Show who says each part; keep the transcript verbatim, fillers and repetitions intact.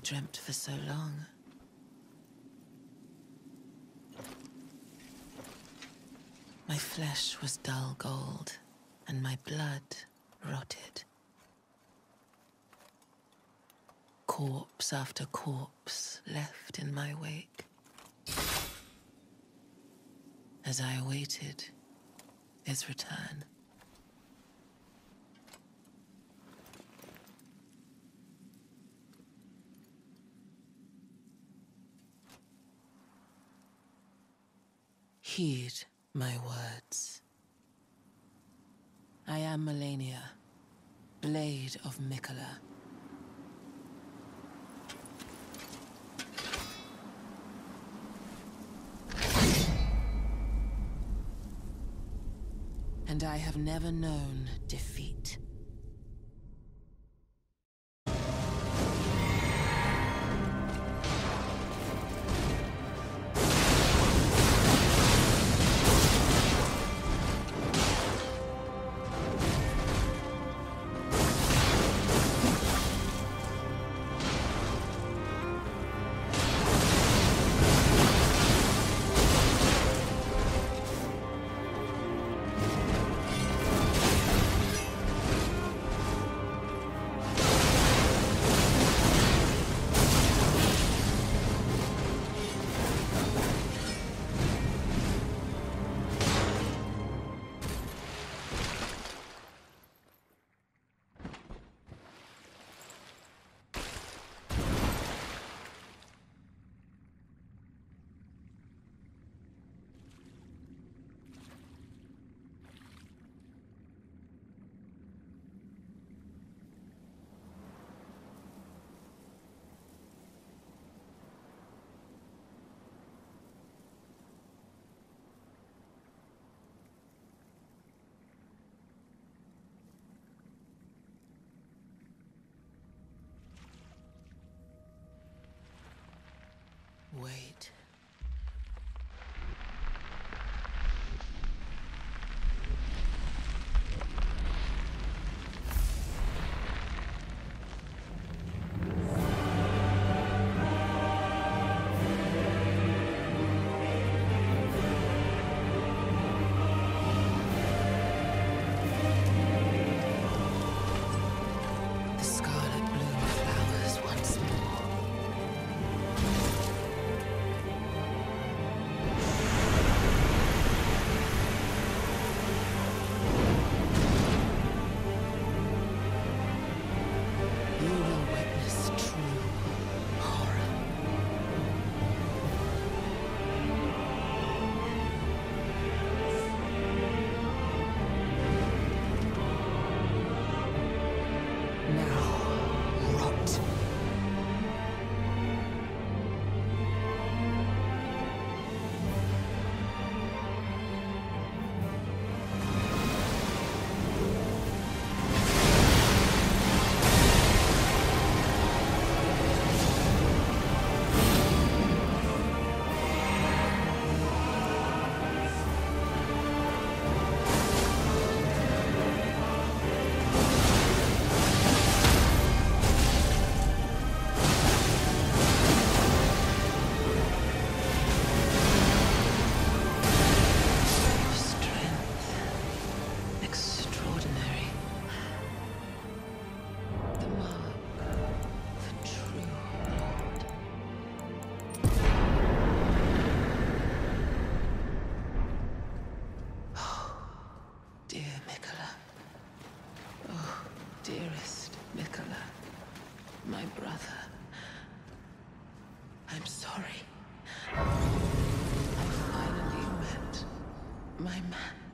Speaker 1: dreamt for so long. My flesh was dull gold, and my blood rotted. Corpse after corpse left in my wake. As I awaited his return. Heed my words. I am Malenia, Blade of Miquella. And I have never known defeat. Wait. The scarlet bloom flowers once more. You will witness true horror. Now, rot. Extraordinary. The mark of a true lord. Oh, dear Miquella. Oh, dearest Miquella. My brother. I'm sorry. I finally met my man.